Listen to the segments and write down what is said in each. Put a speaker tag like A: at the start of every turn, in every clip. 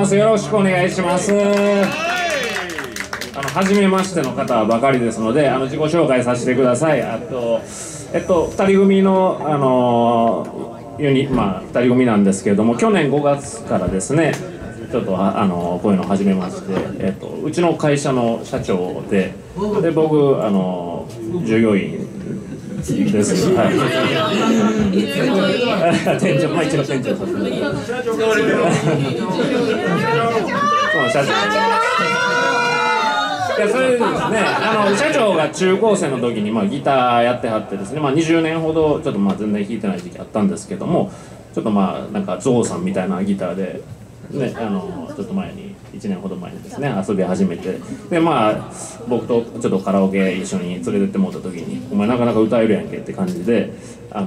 A: ます。よろしくお願いします。初めましての方ばかりですので、自己紹介させてください。2人組の、2人組なんですけれども、去年5月からですね、ちょっとこういうのを始めまして、うちの会社の社長で僕従業員です。はい。店長、一応店長させて。社長。いや、それですね、社長が中高生の時にギターやってはってですね、20年ほどちょっと全然弾いてない時期あったんですけども、ちょっとなんかゾウさんみたいなギターでね、ちょっと前に1年ほど前にですね遊び始めて、で僕とちょっとカラオケ一緒に連れてってもらった時に「お前なかなか歌えるやんけ」って感じでちょ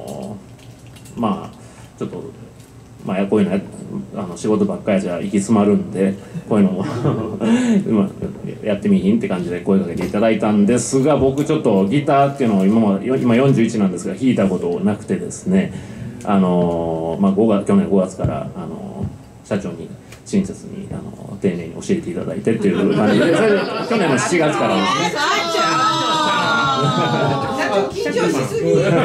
A: っとこういうの仕事ばっかりじゃ行き詰まるんで、こういうのもやってみひんって感じで声かけていただいたんですが、僕ちょっとギターっていうのを今41なんですが弾いたことなくてですね、去年5月から社長に親切に丁寧に教えていただいてっていう感じで、それで去年の7月からですね。
B: 緊張しすぎ。でも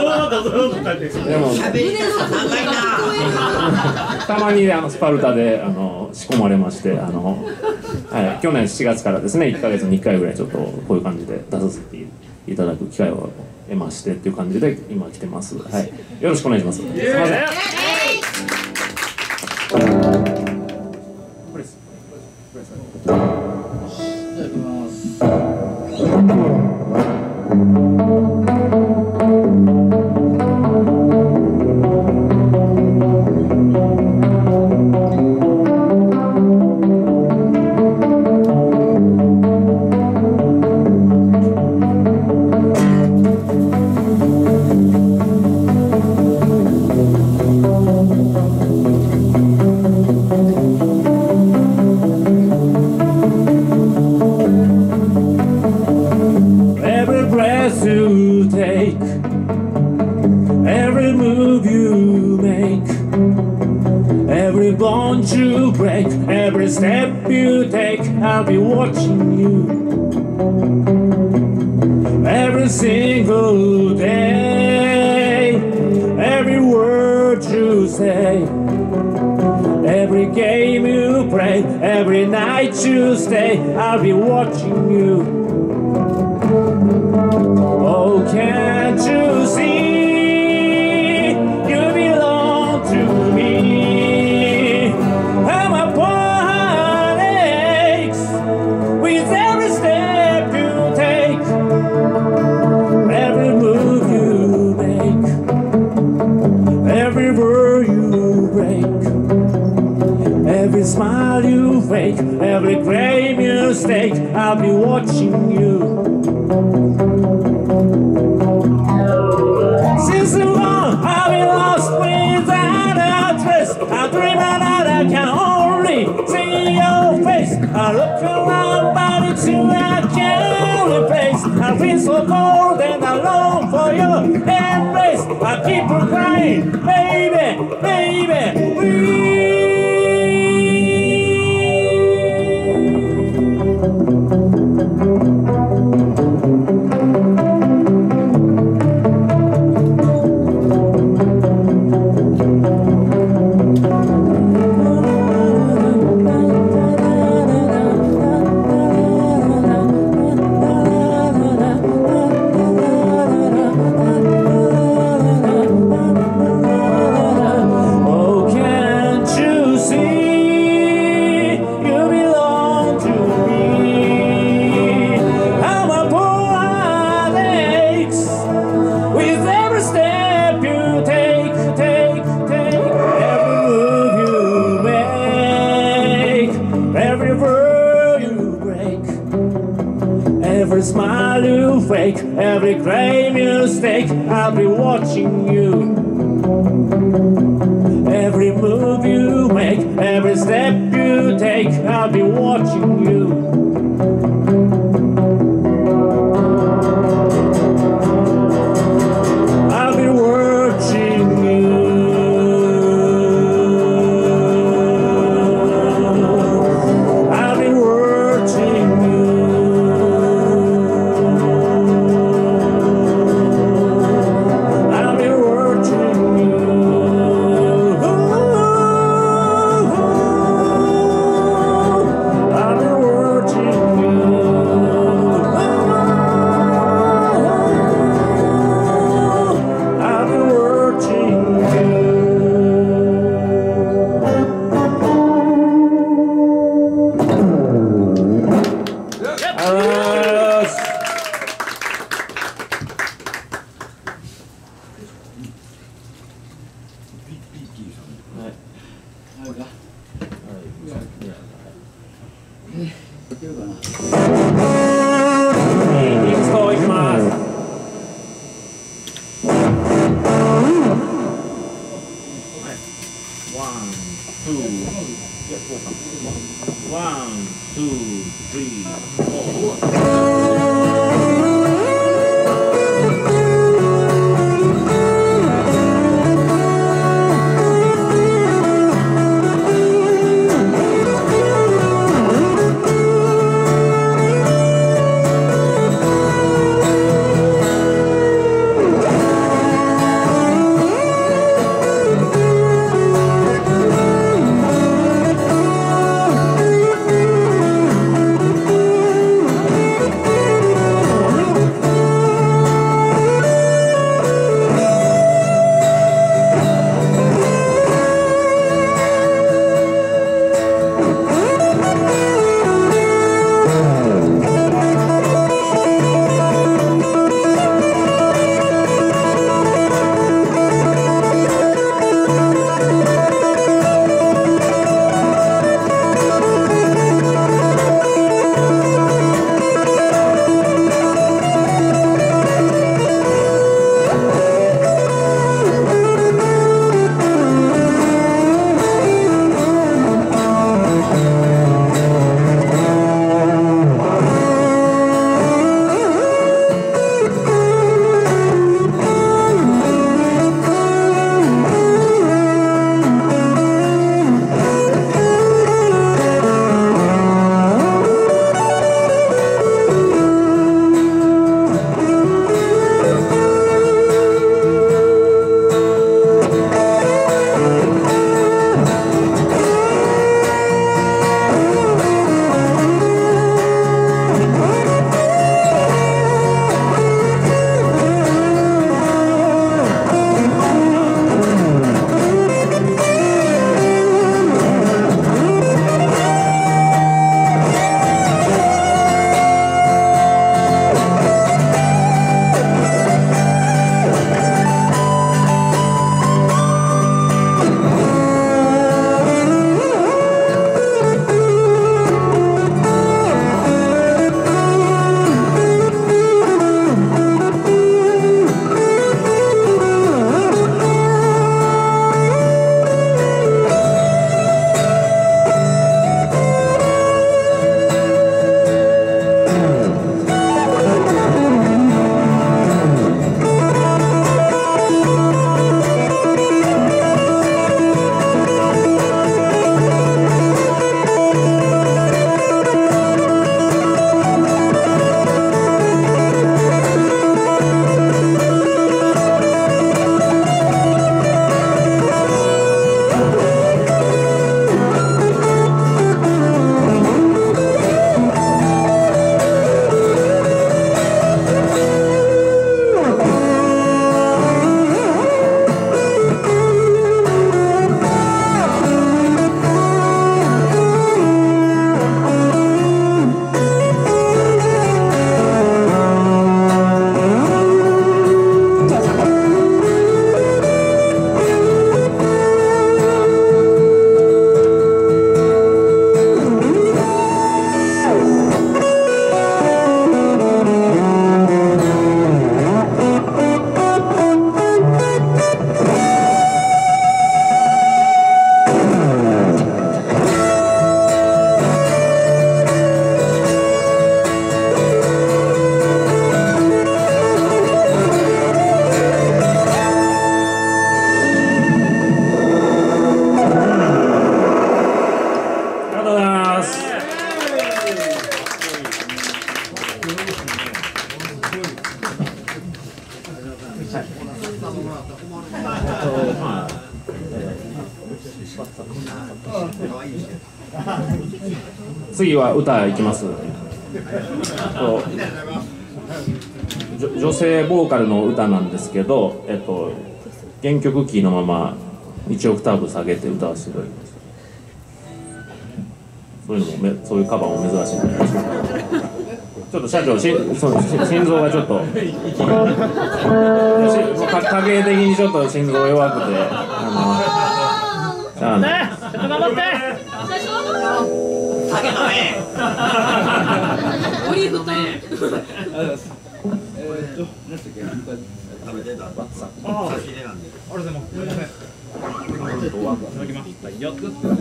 A: たまにスパルタで仕込まれまして、去年7月からですね1ヶ月に1回ぐらいちょっとこういう感じで出させていただく機会を得ましてっていう感じで今来てます。はい、よろしくお願いします。すいません。Every move you make, every bond you break, every step you take, I'll be watching you. Every single day, every word you say, every game you play, every night you stay, I'll be watching you. Oh, can't you see? Every smile you fake, every great mistake, I'll be watching you. Since so long I've been lost without a trace, I dream that I can only see your face. I look around body till I can't replace. I feel so cold and I long for your embrace. I keep on crying, baby, baby, please. Every smile you fake, every great mistake, I'll be watching you. Every move you make, every step you take, I'll be watching you. I'll be watching you. 次は歌いきます。女性ボーカルの歌なんですけど、原曲キーのまま1オクターブ下げて歌わせていただきます。そういうカバーも珍しいんじゃないですか。ちょっと社長、心臓がちょっと家計的にちょっと心臓弱くて、ちょっと頑張って。
B: 酒飲め。オリーブね。食べてた。差し入れなんで。あれでも。
C: 届きましたよ。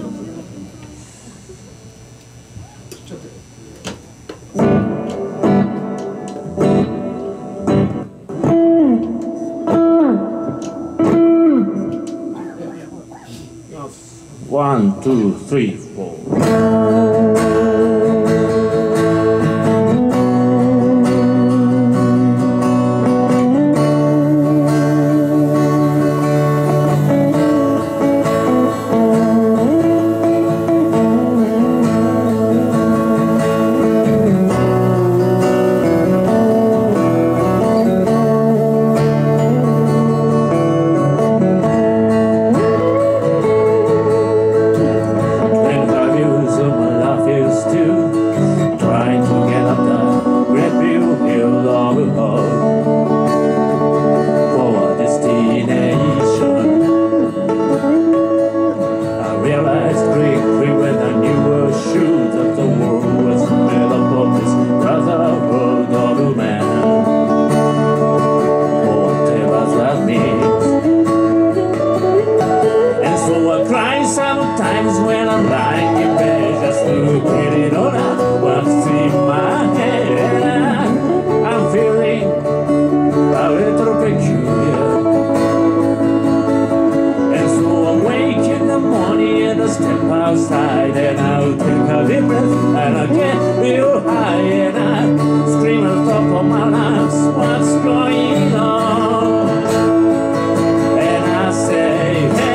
A: 1、2、3、4。Sometimes when I'm lying in bed, just looking it all out, what's in my head, I'm feeling a little peculiar. And so I wake in the morning and I step outside and I'll take a deep breath and I get real high and I scream on top of my lungs, what's going on? And I say, hey.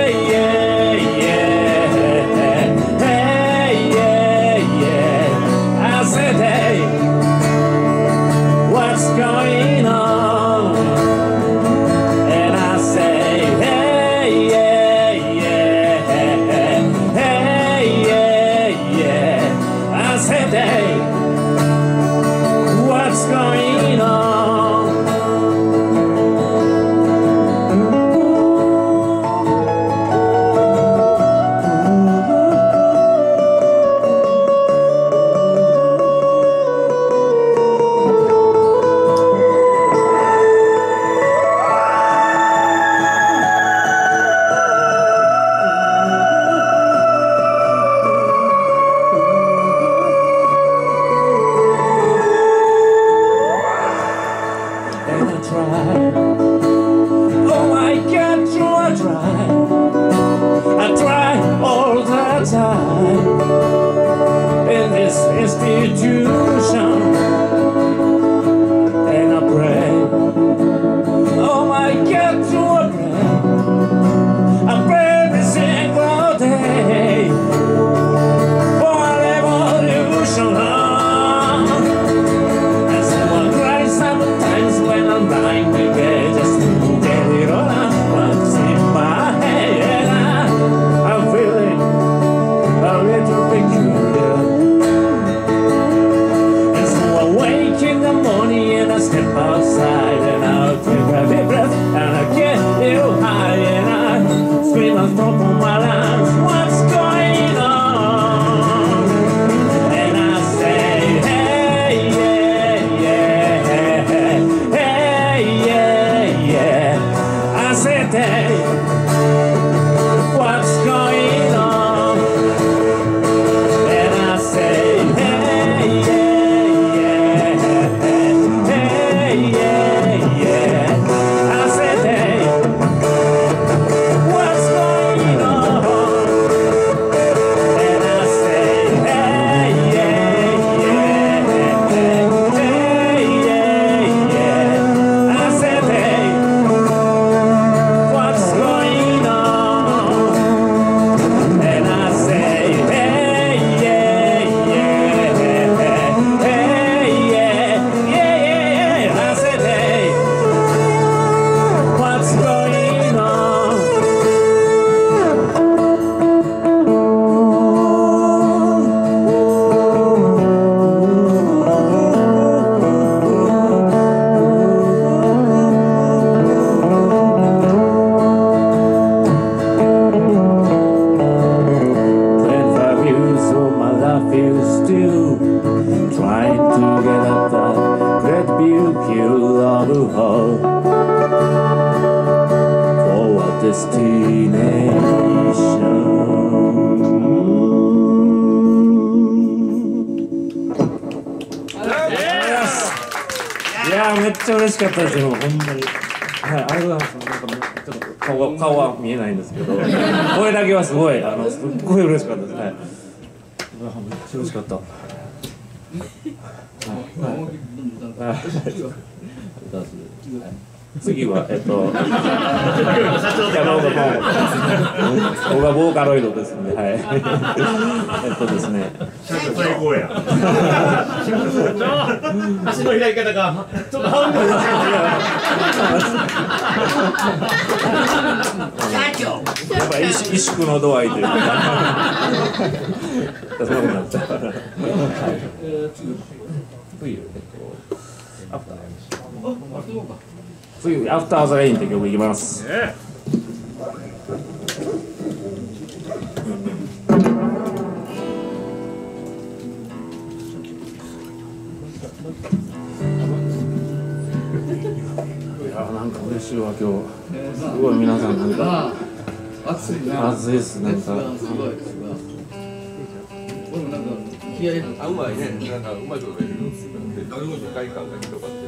A: What's going on? And I say, hey, yeah, yeah, hey, yeah, yeah. I said, hey, what's going on? Oh my God, I try all the time in this institution, and I pray. Oh my God, I pray every single day for a revolution. And so I cry sometimes when I'm lying in bed, just to get it all out. What's in my head? I'm feeling a little peculiar. And so I wake in the morning and I step outside and I'll take a deep breath and I get real high and I scream on top of my lungs, what's going on? And I say, hey, yeah, yeah, hey, yeah, yeah. I said, hey, what's going on? And I say, hey, yeah, yeah, hey, yeah, yeah. I said, hey, what's going on? ちゃ嬉しかったですよ、ほんまに。はい、ありがとうございます。なんかちょっと顔は見えないんですけど、声だけはすごい、すっごい嬉しかったです。はい。めっちゃ嬉しかった。次は僕はボーカロイドですんで、はい。ですね。
C: 最高や。足の開き方がちょっと半分。
A: やっぱ萎縮の度合いというか。そんなことになっちゃうから。次、アフターザレインって曲いきます。なんか嬉しいわ、今日。すごい皆さんなんか暑いです、なんか。
D: あ、うまいね。なんかうまいこと言う。誰も世界観が広がってる。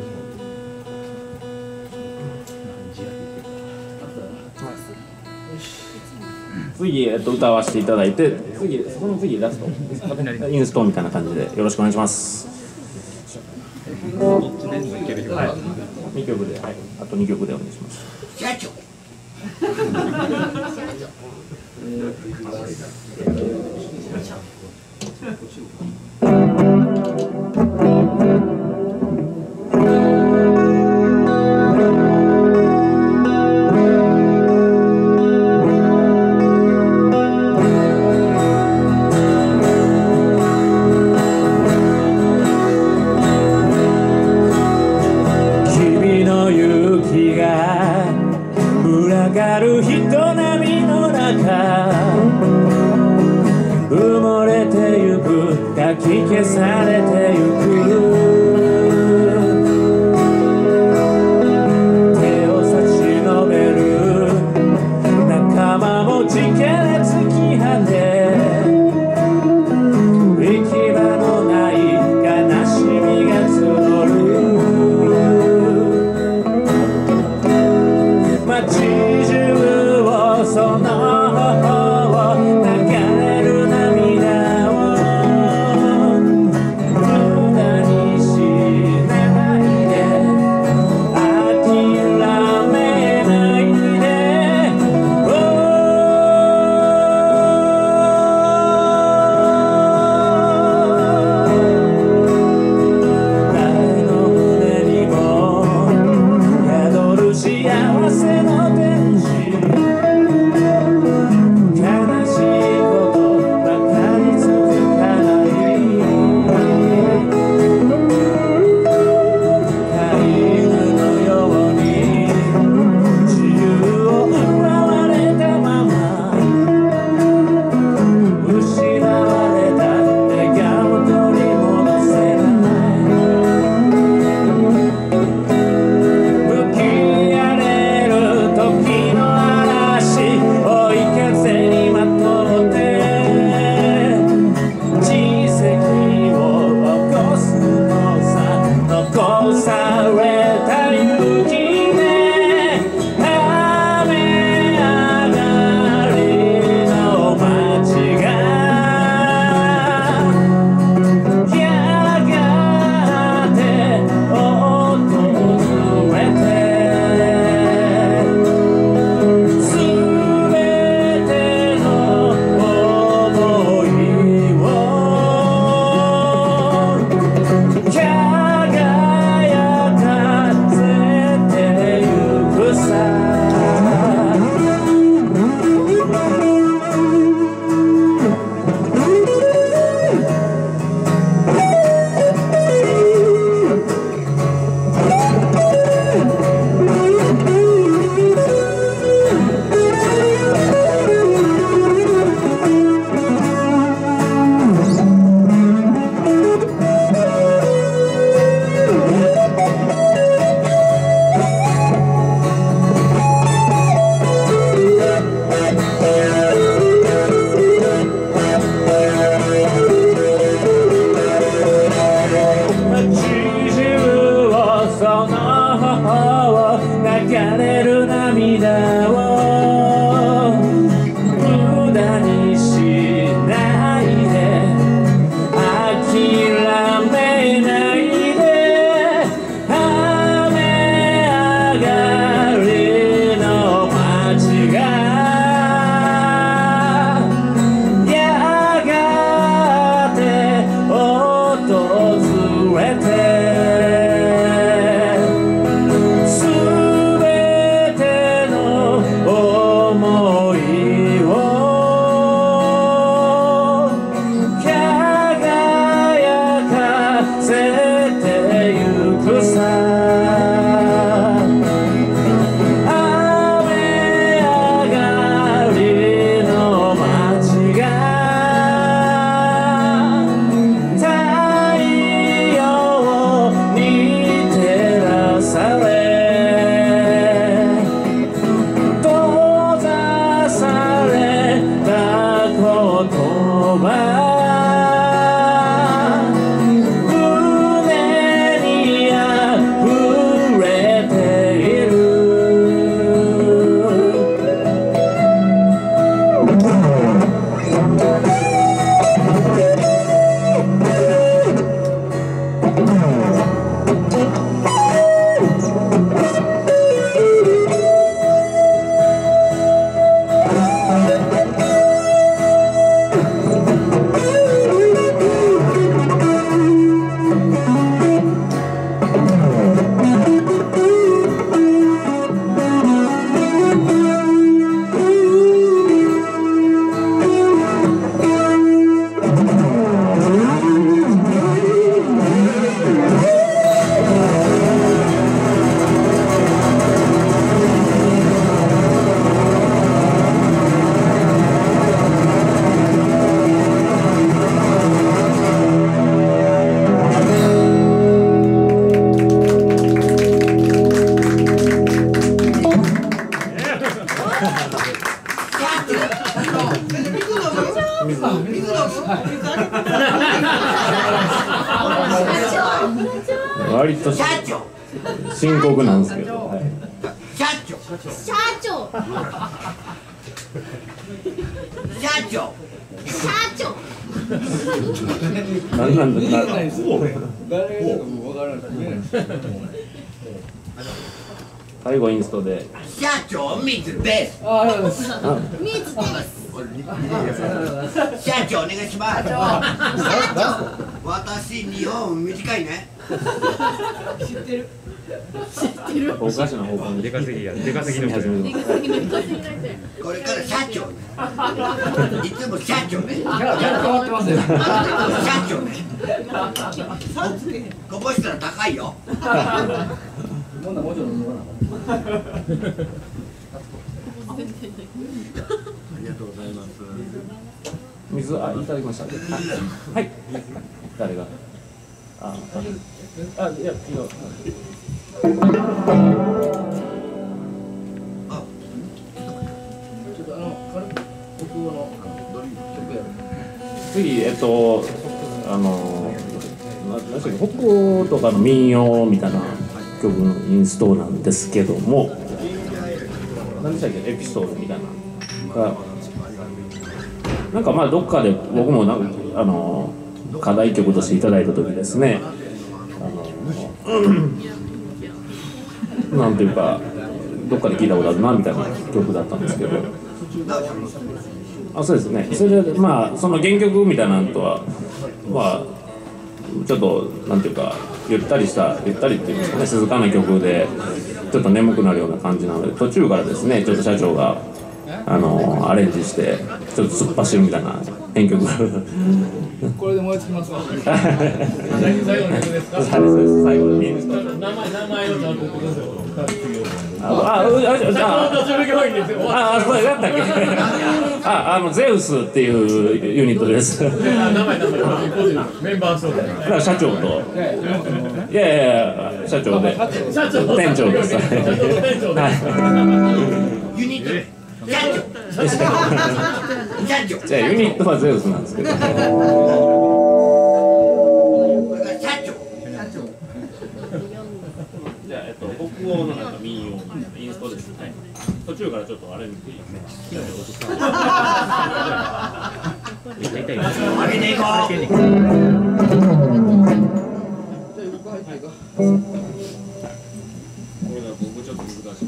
A: 次、歌わせていただいて、その次ラストインストみたいな感じでよろしくお願いします。はい、2曲で、はい、あと2曲でお願いします。消されてゆく手を差し伸べる仲間も力で突き放て行き場のない悲しみが募る街中をその割と深刻なんですけど、はい、
B: 社長
A: なんなんだ最後インストで
B: 社長水です社長お願いします私日本短いね
A: おかしな方向に
C: 出稼ぎの
A: 始める
B: これから社長ねいつも社長ね
E: 変わってますよ。
B: 社長ねこぼしたら高いよ
E: もうちょっと飲まな。
B: ありがとうございます
A: 水いただきましたはい誰がいやいや次北欧とかの民謡みたいな曲のインストなんですけども、何でしたっけエピソードみたいななんかまあどっかで僕も課題曲としていただいた時ですねなんていうかどっかで聞いたことあるなみたいな曲だったんですけどそうですねそれでまあその原曲みたいなのとはまあちょっとなんていうかゆったりっていうんですかね静かな曲でちょっと眠くなるような感じなので途中からですねちょっと社長がアレンジしてちょっと突っ走るみたいな編曲
E: これで燃え尽きますか。
C: 最後の曲ですか？
A: 最後のインスト
C: 名前をちゃんと言ってください。
A: そうやったっけゼウスっていうユニットです
C: 名前メンバーそうだね。
A: だから社長といや社長で店長です
B: ユニット社長
A: じゃあユニットはゼウスなんですけど
B: 社長
A: じゃあ北欧のなんか民謡インストですね途中からちょっとあれ見ていいですね
B: 上げていこ
A: これが僕ちょっと難しい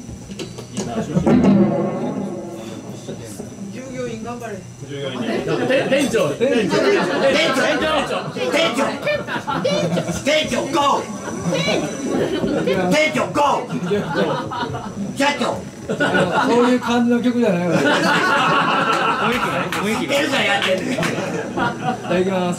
B: 従業員頑張れ
C: 店長
B: ゴー店長ゴー社長
E: そういう感じの曲じゃないわ。
B: エルサやってる
E: いただきます。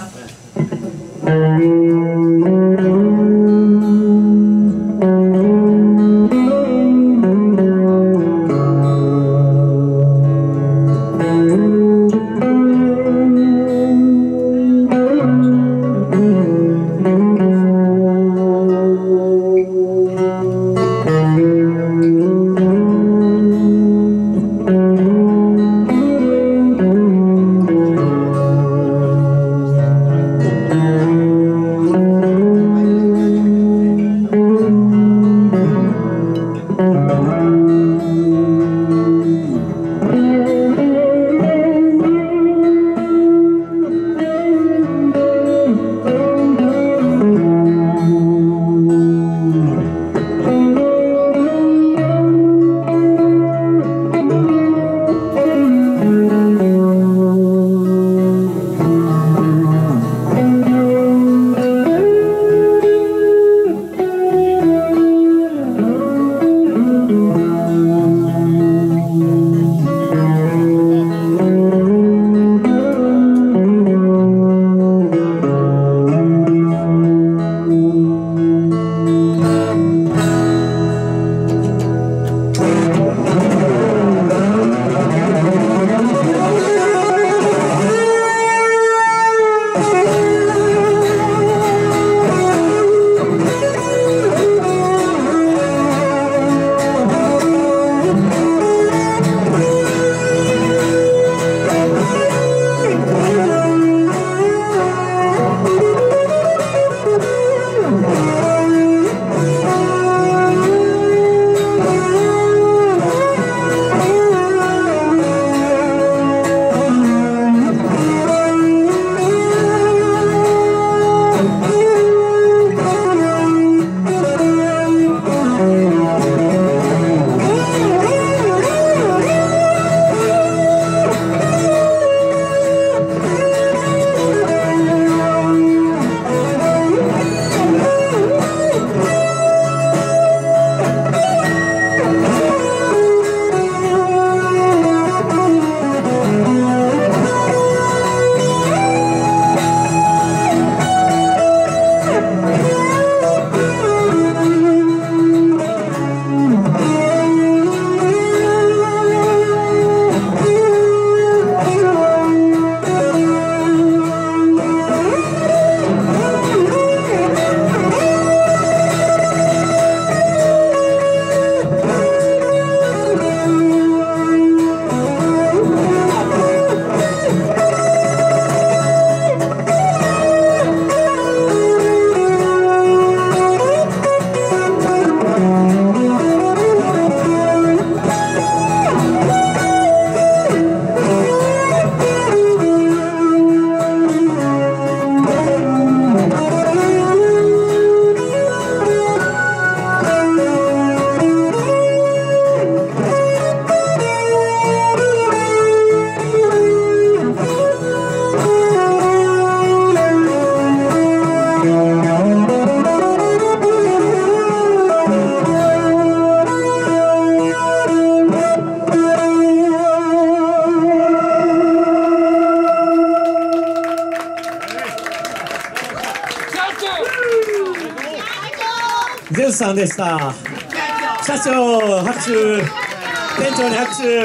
A: さんでした。社長拍手、店長に拍手。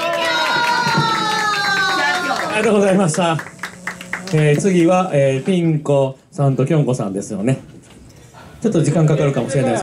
A: ありがとうございました。次は、ピン子さんときょんこさんですよね。ちょっと時間かかるかもしれないです。